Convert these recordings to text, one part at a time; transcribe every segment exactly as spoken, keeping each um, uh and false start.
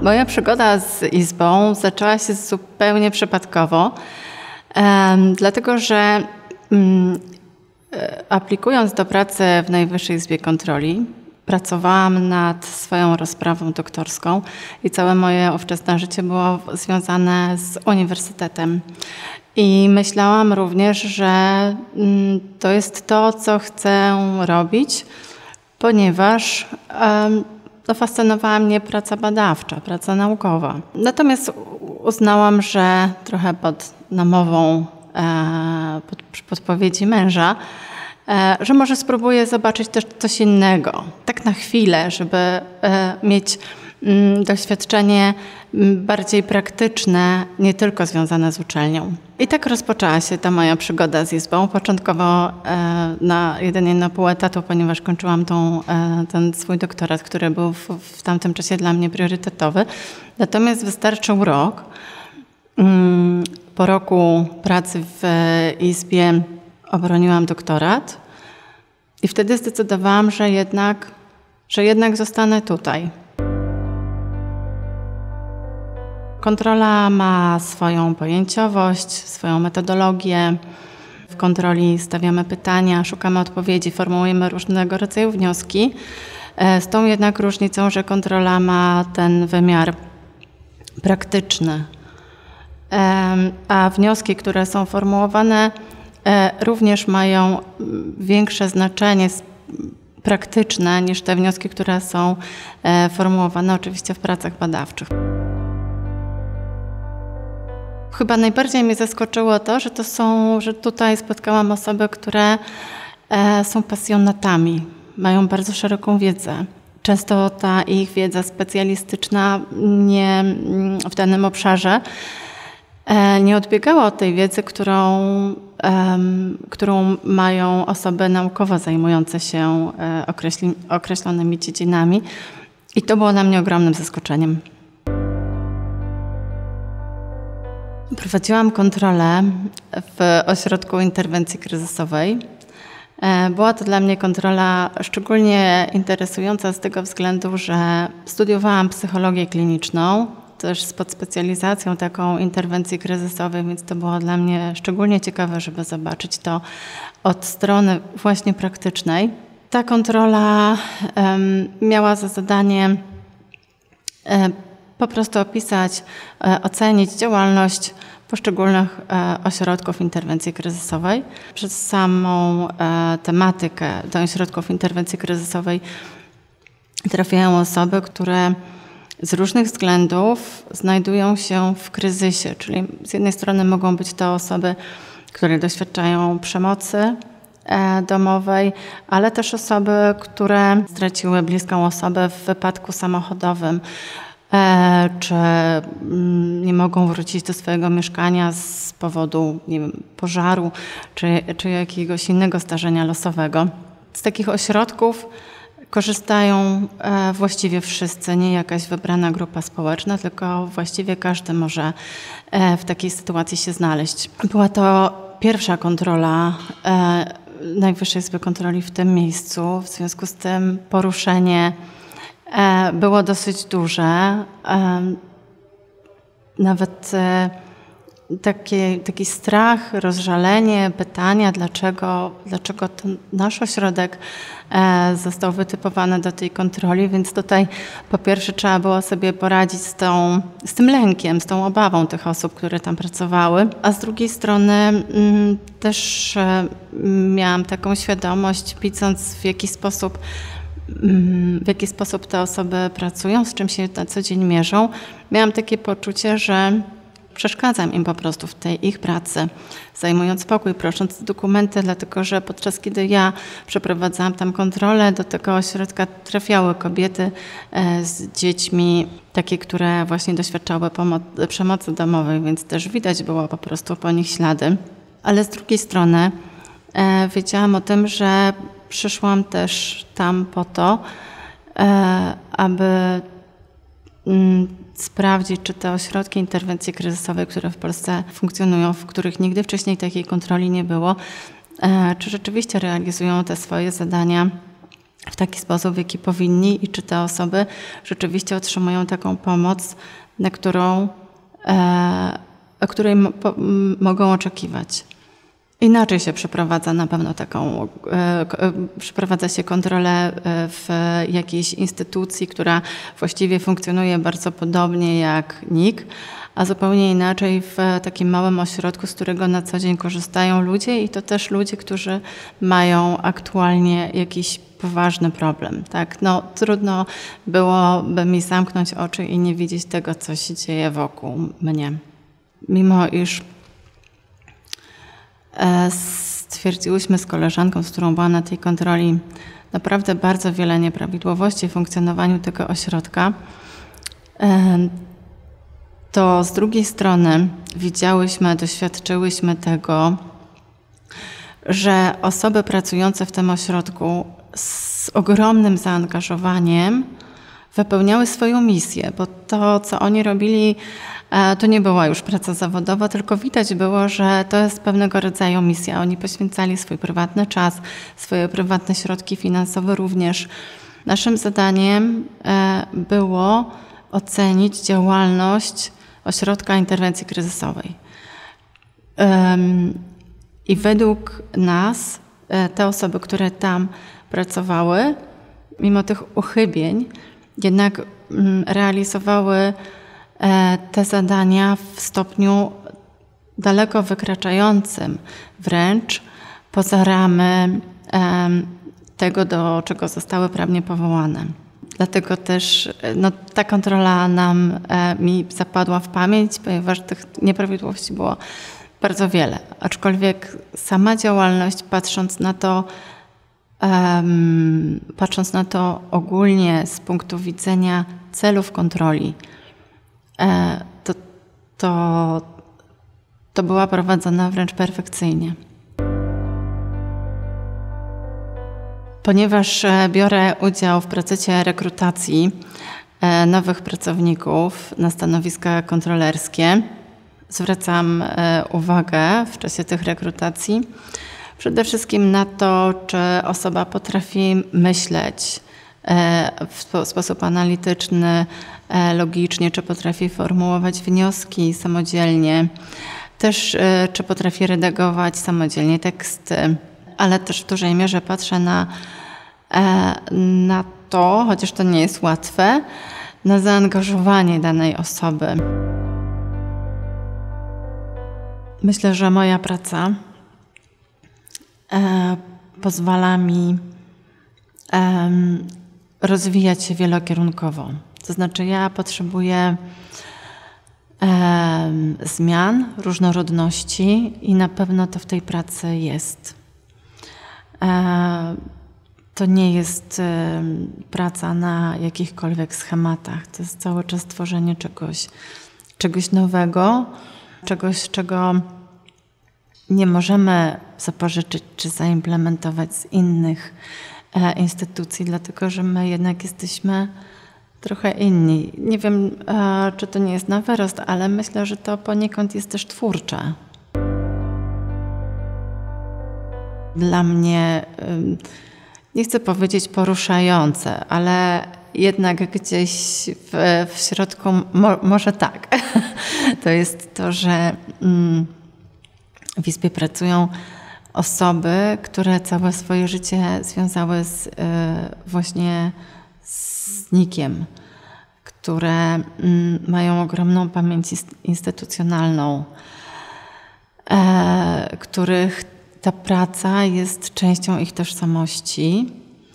Moja przygoda z Izbą zaczęła się zupełnie przypadkowo, um, dlatego że um, aplikując do pracy w Najwyższej Izbie Kontroli, pracowałam nad swoją rozprawą doktorską i całe moje ówczesne życie było związane z uniwersytetem. I myślałam również, że um, to jest to, co chcę robić, ponieważ um, No, fascynowała mnie praca badawcza, praca naukowa. Natomiast uznałam, że trochę pod namową e, pod, podpowiedzi męża, e, że może spróbuję zobaczyć też coś innego. Tak na chwilę, żeby e, mieć m, doświadczenie m, bardziej praktyczne, nie tylko związane z uczelnią. I tak rozpoczęła się ta moja przygoda z Izbą. Początkowo e, na jedynie na pół etatu, ponieważ kończyłam tą, e, ten swój doktorat, który był w, w tamtym czasie dla mnie priorytetowy. Natomiast wystarczył rok. Mm, po roku pracy w Izbie obroniłam doktorat i wtedy zdecydowałam, że jednak, że jednak zostanę tutaj. Kontrola ma swoją pojęciowość, swoją metodologię. W kontroli stawiamy pytania, szukamy odpowiedzi, formułujemy różnego rodzaju wnioski. Z tą jednak różnicą, że kontrola ma ten wymiar praktyczny. A wnioski, które są formułowane, również mają większe znaczenie praktyczne niż te wnioski, które są formułowane oczywiście w pracach badawczych. Chyba najbardziej mnie zaskoczyło to, że to są, że tutaj spotkałam osoby, które e, są pasjonatami, mają bardzo szeroką wiedzę. Często ta ich wiedza specjalistyczna nie, w danym obszarze e, nie odbiegała od tej wiedzy, którą, e, którą mają osoby naukowo zajmujące się e, określi, określonymi dziedzinami. I to było dla mnie ogromnym zaskoczeniem. Prowadziłam kontrolę w Ośrodku Interwencji Kryzysowej. Była to dla mnie kontrola szczególnie interesująca z tego względu, że studiowałam psychologię kliniczną, też z podspecjalizacją taką interwencji kryzysowej, więc to było dla mnie szczególnie ciekawe, żeby zobaczyć to od strony właśnie praktycznej. Ta kontrola um, miała za zadanie um, po prostu opisać, e, ocenić działalność poszczególnych e, ośrodków interwencji kryzysowej. Przez samą e, tematykę do ośrodków interwencji kryzysowej trafiają osoby, które z różnych względów znajdują się w kryzysie, czyli z jednej strony mogą być to osoby, które doświadczają przemocy e, domowej, ale też osoby, które straciły bliską osobę w wypadku samochodowym, czy nie mogą wrócić do swojego mieszkania z powodu, nie wiem, pożaru czy, czy jakiegoś innego zdarzenia losowego. Z takich ośrodków korzystają właściwie wszyscy, nie jakaś wybrana grupa społeczna, tylko właściwie każdy może w takiej sytuacji się znaleźć. Była to pierwsza kontrola Najwyższej Izby Kontroli w tym miejscu, w związku z tym poruszenie było dosyć duże. Nawet taki, taki strach, rozżalenie, pytania, dlaczego, dlaczego ten nasz ośrodek został wytypowany do tej kontroli, więc tutaj po pierwsze trzeba było sobie poradzić z, tą, z tym lękiem, z tą obawą tych osób, które tam pracowały, a z drugiej strony też miałam taką świadomość, widząc w jaki sposób w jaki sposób te osoby pracują, z czym się na co dzień mierzą. Miałam takie poczucie, że przeszkadzam im po prostu w tej ich pracy, zajmując pokój, prosząc dokumenty, dlatego że podczas kiedy ja przeprowadzałam tam kontrolę, do tego ośrodka trafiały kobiety z dziećmi, takie, które właśnie doświadczały przemocy domowej, więc też widać było po prostu po nich ślady. Ale z drugiej strony e, wiedziałam o tym, że przyszłam też tam po to, e, aby m, sprawdzić, czy te ośrodki interwencji kryzysowej, które w Polsce funkcjonują, w których nigdy wcześniej takiej kontroli nie było, e, czy rzeczywiście realizują te swoje zadania w taki sposób, w jaki powinni i czy te osoby rzeczywiście otrzymują taką pomoc, na którą, e, o której mo, po, m, mogą oczekiwać. Inaczej się przeprowadza na pewno taką, e, przeprowadza się kontrolę w jakiejś instytucji, która właściwie funkcjonuje bardzo podobnie jak N I K, a zupełnie inaczej w takim małym ośrodku, z którego na co dzień korzystają ludzie i to też ludzie, którzy mają aktualnie jakiś poważny problem. Tak? No, trudno byłoby mi zamknąć oczy i nie widzieć tego, co się dzieje wokół mnie. Mimo iż stwierdziłyśmy z koleżanką, z którą byłam na tej kontroli, naprawdę bardzo wiele nieprawidłowości w funkcjonowaniu tego ośrodka, to z drugiej strony widziałyśmy, doświadczyłyśmy tego, że osoby pracujące w tym ośrodku z ogromnym zaangażowaniem wypełniały swoją misję, bo to, co oni robili, to nie była już praca zawodowa, tylko widać było, że to jest pewnego rodzaju misja. Oni poświęcali swój prywatny czas, swoje prywatne środki finansowe również. Naszym zadaniem było ocenić działalność Ośrodka Interwencji Kryzysowej. I według nas te osoby, które tam pracowały, mimo tych uchybień, jednak realizowały te zadania w stopniu daleko wykraczającym wręcz poza ramy tego, do czego zostały prawnie powołane. Dlatego też no, ta kontrola nam, mi zapadła w pamięć, ponieważ tych nieprawidłowości było bardzo wiele. Aczkolwiek sama działalność, patrząc na to, um, patrząc na to ogólnie z punktu widzenia celów kontroli, e, to, to, to była prowadzona wręcz perfekcyjnie. Ponieważ biorę udział w procesie rekrutacji nowych pracowników na stanowiska kontrolerskie, zwracam uwagę w czasie tych rekrutacji przede wszystkim na to, czy osoba potrafi myśleć w sposób analityczny, logicznie, czy potrafi formułować wnioski samodzielnie, też czy potrafi redagować samodzielnie teksty. Ale też w dużej mierze patrzę na, na to, chociaż to nie jest łatwe, na zaangażowanie danej osoby. Myślę, że moja praca e, pozwala mi e, rozwijać się wielokierunkowo. To znaczy ja potrzebuję e, zmian, różnorodności i na pewno to w tej pracy jest. To nie jest praca na jakichkolwiek schematach. To jest cały czas tworzenie czegoś, czegoś nowego, czegoś, czego nie możemy zapożyczyć czy zaimplementować z innych instytucji, dlatego że my jednak jesteśmy trochę inni. Nie wiem, czy to nie jest na wyrost, ale myślę, że to poniekąd jest też twórcze. Dla mnie, nie chcę powiedzieć poruszające, ale jednak gdzieś w, w środku mo, może tak. To jest to, że w Izbie pracują osoby, które całe swoje życie związały z, właśnie z N I K-iem, które mają ogromną pamięć instytucjonalną, których ta praca jest częścią ich tożsamości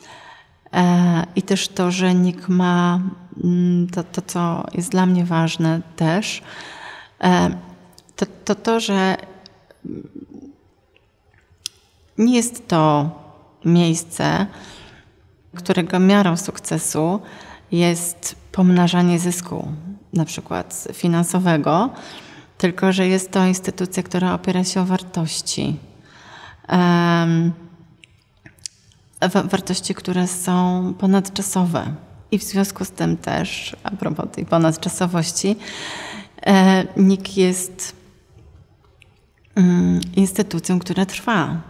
i też to, że N I K ma to, to co jest dla mnie ważne też, to to, to że nie jest to miejsce, którego miarą sukcesu jest pomnażanie zysku, na przykład finansowego, tylko że jest to instytucja, która opiera się o wartości. Um, wartości, które są ponadczasowe. I w związku z tym też, a propos tej ponadczasowości, N I K jest um, instytucją, która trwa.